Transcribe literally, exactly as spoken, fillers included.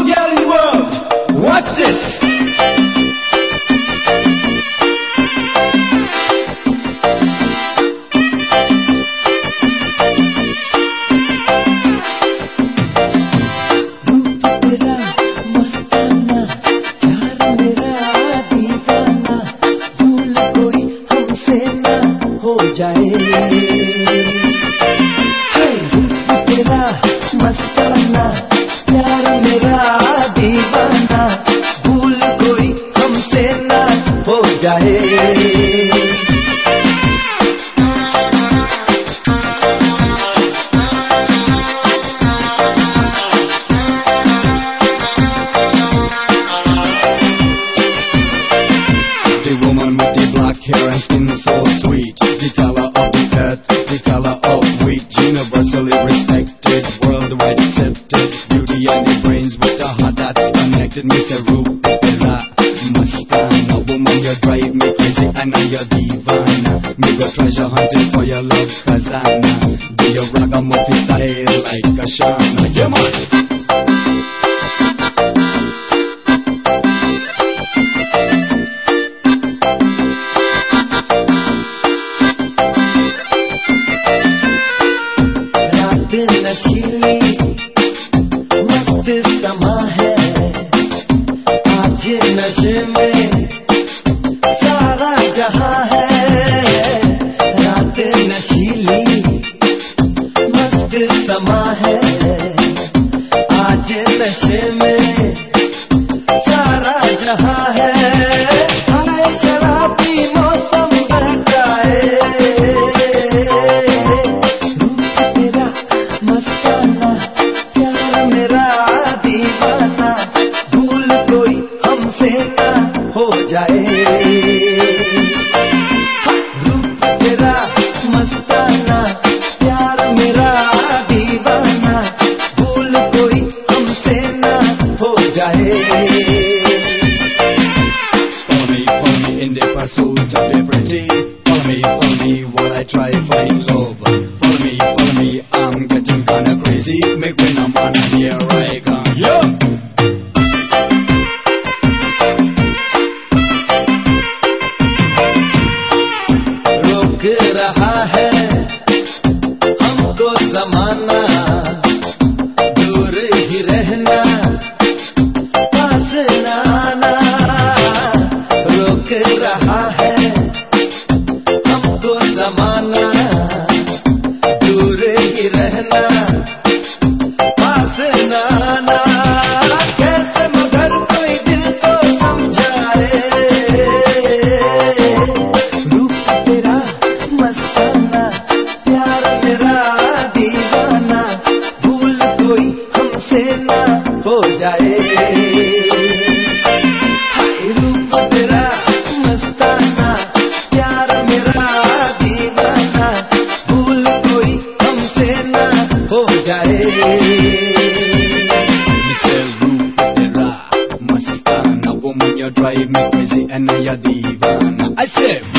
girl in the world. Watch this. मस्ताना प्यार मेरा दीवाना भूल कोई हमसे ना हो जाए। The woman with the black hair and skin so sweet, the color of the earth, the color of wheat, universally respected, worldwide accepted, beauty and the brains with a heart that's connected. Mister Rupera Mastana, woman you drive me crazy and now you're divine. Me go treasure hunting for your love khazana, do your ragamuffin style like a shana. Yeah man. नशीली मस्त समा है आज नशे में सारा जहां है। रात नशीली मस्त समा है आज नशे में सारा जहां है। हाय शराबी मौसम बहकाए मस्ताना प्यार मेरा दीवाना भूल कोई हमसे ना हो जाए। रूप तेरा मस्ताना प्यार मेरा दीवाना भूल कोई हमसे ना हो जाए। Follow me, follow me in the pursuit of liberty. Follow me, follow me while I try find love. Follow me, follow me, I'm getting kinda crazy. Make when I'm on here I come. Yo! रोक रहा है हमको जमाना, दूर ही रहना पास न आना। रोक रहा है हमको जमाना, दूर ही रहना पास न आना। कैसे मगर कोई दिल को समझाए, रूप तेरा मस्ताना प्यार मेरा दीवाना भूल कोई हमसे ना हो जाए। हाय रूप तेरा मस्ताना प्यार मेरा दीवाना भूल कोई हमसे ना हो जाए। Mister Rupera Mastana, woman you drive me crazy and now you're divana. I said